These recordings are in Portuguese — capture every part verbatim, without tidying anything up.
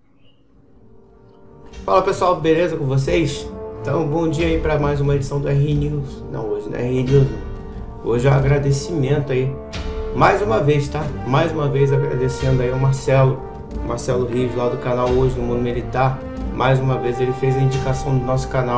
Fala pessoal, beleza com vocês? Então, bom dia aí para mais uma edição do R News. Não, hoje não é R News. Hoje é um agradecimento aí, mais uma vez, tá? Mais uma vez agradecendo aí ao Marcelo, Marcelo Rios lá do canal Hoje no Mundo Militar. Mais uma vez ele fez a indicação do nosso canal.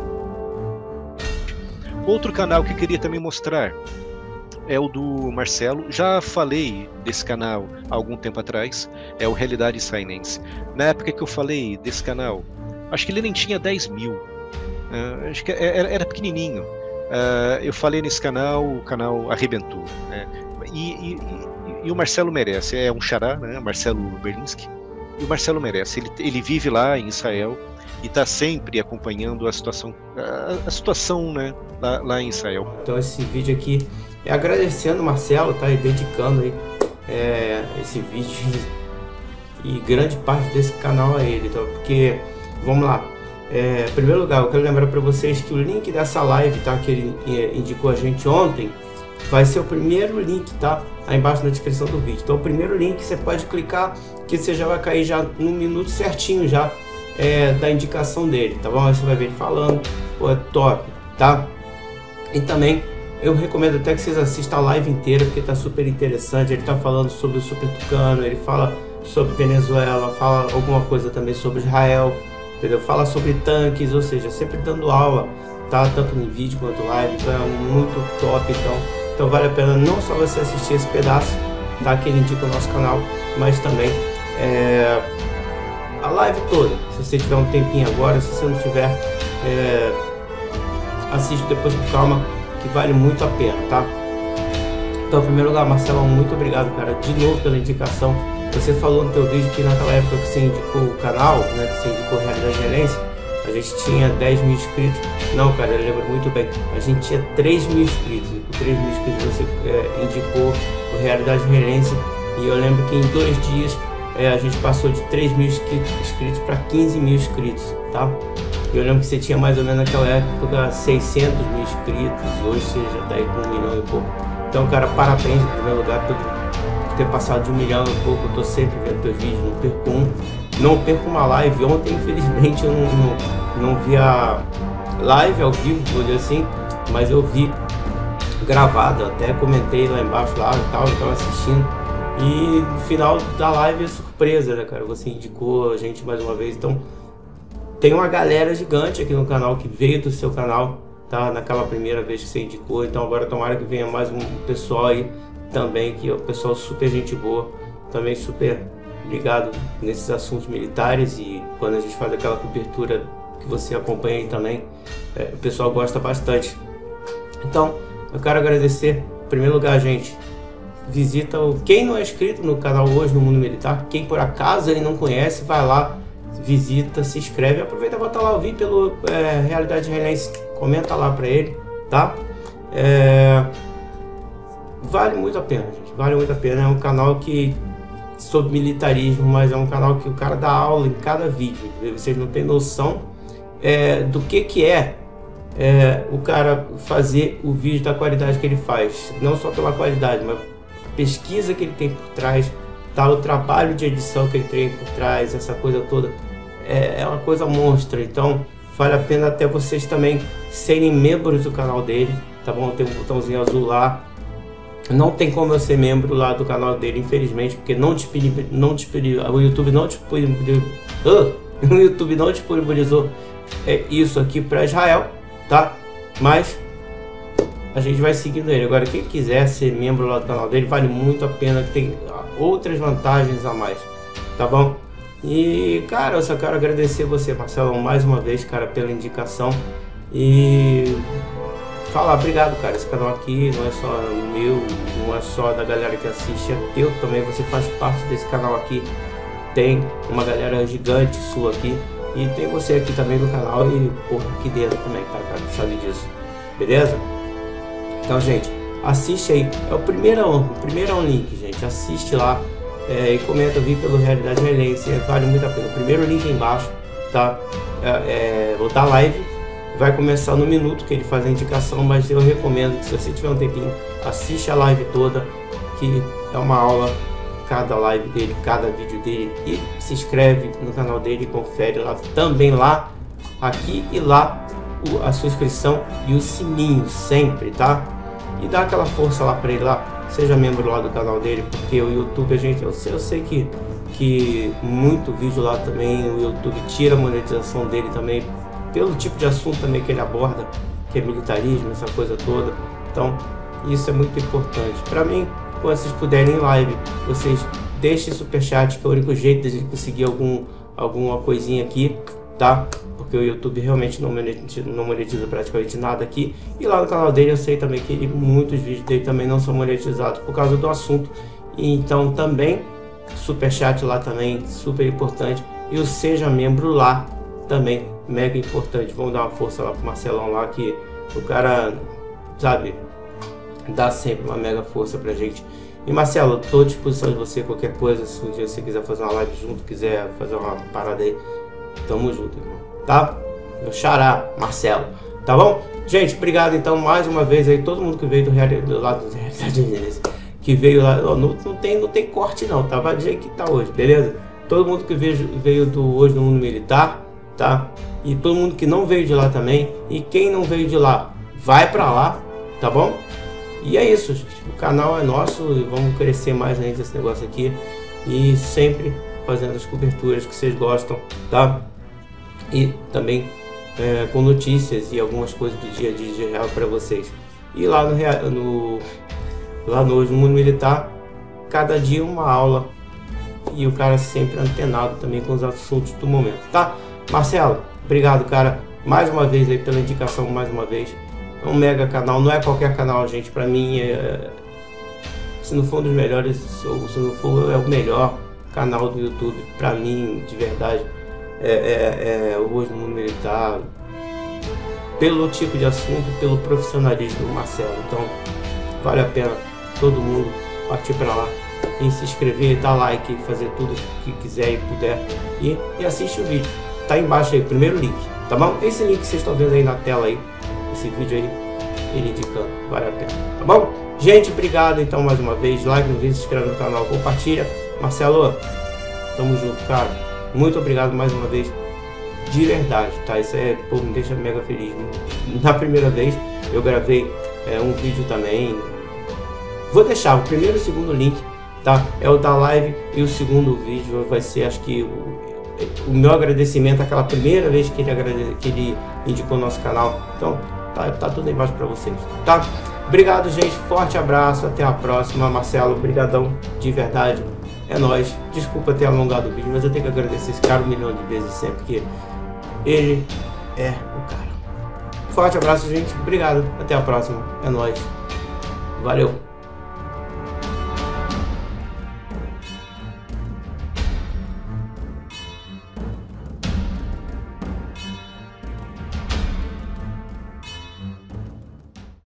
Outro canal que eu queria também mostrar é o do Marcelo. Já falei desse canal há algum tempo atrás, é o Realidade Sainense. Na época que eu falei desse canal, acho que ele nem tinha dez mil, uh, acho que era, era pequenininho. Uh, eu falei nesse canal, o canal arrebentou, né? e, e, e, e o Marcelo merece, é um xará, né? Marcelo Berlinski, e o Marcelo merece, ele, ele vive lá em Israel e está sempre acompanhando a situação, a, a situação né? lá, lá em Israel. Então esse vídeo aqui é agradecendo o Marcelo, tá? E dedicando aí é, esse vídeo e grande parte desse canal a ele, então, porque, vamos lá, é, em primeiro lugar, eu quero lembrar para vocês que o link dessa live, tá? Que ele é, indicou a gente ontem, vai ser o primeiro link, tá? Aí embaixo na descrição do vídeo. Então o primeiro link você pode clicar que você já vai cair já no minuto certinho já é, da indicação dele, tá bom? Aí você vai ver ele falando, pô, é top, tá? E também eu recomendo até que vocês assistam a live inteira, porque tá super interessante. Ele tá falando sobre o Super Tucano, ele fala sobre Venezuela, fala alguma coisa também sobre Israel, entendeu? Fala sobre tanques, ou seja, sempre dando aula, tá? Tanto em vídeo quanto live, então é muito top, então, então vale a pena não só você assistir esse pedaço, tá? Que ele indica o nosso canal, mas também é, a live toda. Se você tiver um tempinho agora, se você não tiver, é, assiste depois com calma, que vale muito a pena, tá? Então, em primeiro lugar, Marcelo, muito obrigado, cara, de novo pela indicação. Você falou no teu vídeo que naquela época que você indicou o canal, né, que você indicou Realidade Israelense, a gente tinha dez mil inscritos. Não, cara, eu lembro muito bem. A gente tinha três mil inscritos. E com três mil inscritos você é, indicou o Realidade Israelense. E eu lembro que em dois dias é, a gente passou de três mil inscritos para quinze mil inscritos, tá? Eu lembro que você tinha mais ou menos naquela época seiscentos mil inscritos, e hoje você já tá aí com um milhão e pouco. Então, cara, parabéns em primeiro lugar por ter passado de um milhão e pouco. Eu tô sempre vendo teus vídeos, não perco um. Não perco uma live. Ontem, infelizmente, eu não, não, não vi a live ao vivo, vou dizer assim, mas eu vi gravado, até comentei lá embaixo lá e tal, eu tava assistindo. E no final da live é surpresa, né, cara? Você indicou a gente mais uma vez, então tem uma galera gigante aqui no canal que veio do seu canal, tá? Naquela primeira vez que você indicou. Então agora tomara que venha mais um pessoal aí também, que é o pessoal super gente boa, também super ligado nesses assuntos militares. E quando a gente faz aquela cobertura que você acompanha aí também, é, o pessoal gosta bastante. Então eu quero agradecer, em primeiro lugar, gente, visita o... Quem não é inscrito no canal Hoje no Mundo Militar, quem por acaso ele não conhece, vai lá, visita, se inscreve, aproveita para botar lá o vídeo pelo é, Realidade Israelense, comenta lá para ele, tá? É, vale muito a pena, gente, vale muito a pena. É um canal que sobre militarismo, mas é um canal que o cara dá aula em cada vídeo. Vocês não têm noção é, do que que é, é o cara fazer o vídeo da qualidade que ele faz, não só pela qualidade, mas a pesquisa que ele tem por trás, tá? O trabalho de edição que ele tem por trás, essa coisa toda. É, é uma coisa monstra, então vale a pena até vocês também serem membros do canal dele, tá bom? Tem um botãozinho azul lá. Não tem como eu ser membro lá do canal dele, infelizmente, porque não disponibilizou, não disponibilizou, o YouTube não disponibilizou, uh, o YouTube não disponibilizou é, isso aqui para Israel, tá? Mas a gente vai seguindo ele. Agora, quem quiser ser membro lá do canal dele, vale muito a pena, tem outras vantagens a mais, tá bom? E, cara, eu só quero agradecer você, Marcelo, mais uma vez, cara, pela indicação. E falar obrigado, cara. Esse canal aqui não é só meu, não é só da galera que assiste, é teu também. Você faz parte desse canal aqui. Tem uma galera gigante sua aqui. E tem você aqui também no canal e, porra, aqui dentro também, tá, cara? Sabe disso, beleza? Então, gente, assiste aí. É o primeiro, o primeiro link, gente. Assiste lá. É, e comenta, vir pelo Realidade Israelense, vale muito a pena. O primeiro link aí embaixo, tá? É, é, vou dar live, vai começar no minuto que ele faz a indicação, mas eu recomendo que, se você tiver um tempinho, assiste a live toda, que é uma aula cada live dele, cada vídeo dele, e se inscreve no canal dele e confere lá também, lá, aqui e lá, o, a sua inscrição e o sininho sempre, tá? E dá aquela força lá para ele lá, seja membro lá do canal dele, porque o YouTube, a gente, eu sei, eu sei que, que muito vídeo lá também, o YouTube tira a monetização dele também, pelo tipo de assunto também que ele aborda, que é militarismo, essa coisa toda. Então, isso é muito importante. Para mim, quando vocês puderem em live, vocês deixem superchat, que é o único jeito de a gente conseguir algum, alguma coisinha aqui, tá? Porque o YouTube realmente não monetiza, não monetiza praticamente nada aqui. E lá no canal dele eu sei também que ele, muitos vídeos dele também não são monetizados por causa do assunto. E então também, superchat lá também, super importante. E o seja membro lá também, mega importante. Vamos dar uma força lá pro Marcelão lá, que o cara, sabe, dá sempre uma mega força pra gente. E Marcelo, estou à disposição de você, qualquer coisa, se um dia você quiser fazer uma live junto, quiser fazer uma parada aí, tamo junto, irmão, tá? Meu xará, Marcelo, tá bom? Gente, obrigado então mais uma vez aí, todo mundo que veio do, real, do lado do Realidade Inês, que veio lá, não, não, tem, não tem corte não, tá? Vai do jeito que tá hoje, beleza? Todo mundo que veio, veio do Hoje no Mundo Militar, tá? E todo mundo que não veio de lá também, e quem não veio de lá, vai pra lá, tá bom? E é isso, gente. O canal é nosso e vamos crescer mais ainda esse negócio aqui. E sempre fazendo as coberturas que vocês gostam, tá? E também é, com notícias e algumas coisas do dia a dia de real para vocês. E lá no, no, lá no Hoje no Mundo Militar, cada dia uma aula. E o cara sempre antenado também com os assuntos do momento, tá? Marcelo, obrigado, cara, mais uma vez aí pela indicação, mais uma vez. É um mega canal, não é qualquer canal, gente. Pra mim, é... se não for um dos melhores, ou se não for, é o melhor canal do YouTube. Pra mim, de verdade, é, é, é o Hoje no Mundo Militar. Pelo tipo de assunto, pelo profissionalismo do Marcelo. Então, vale a pena todo mundo partir pra lá e se inscrever, dar like, fazer tudo que quiser e puder. E, e assiste o vídeo. Tá embaixo aí, o primeiro link, tá bom? Esse link que vocês estão vendo aí na tela aí. Esse vídeo aí, ele indicando, vale a pena, tá bom? Gente, obrigado então mais uma vez, like no vídeo, se inscreve no canal, compartilha. Marcelo, tamo junto, cara, muito obrigado mais uma vez, de verdade, tá? Isso é, pô, me deixa mega feliz. Na primeira vez eu gravei é, um vídeo também, vou deixar o primeiro e o segundo link, tá? É o da live, e o segundo vídeo vai ser, acho que o o meu agradecimento àquela primeira vez que ele, agrade... que ele indicou o nosso canal. Então tá, tá tudo aí embaixo pra vocês, tá? Obrigado, gente, forte abraço, até a próxima. Marcelo, brigadão, de verdade, é nóis. Desculpa ter alongado o vídeo, mas eu tenho que agradecer esse cara um milhão de vezes sempre, porque ele é o cara. Forte abraço, gente, obrigado, até a próxima, é nóis, valeu.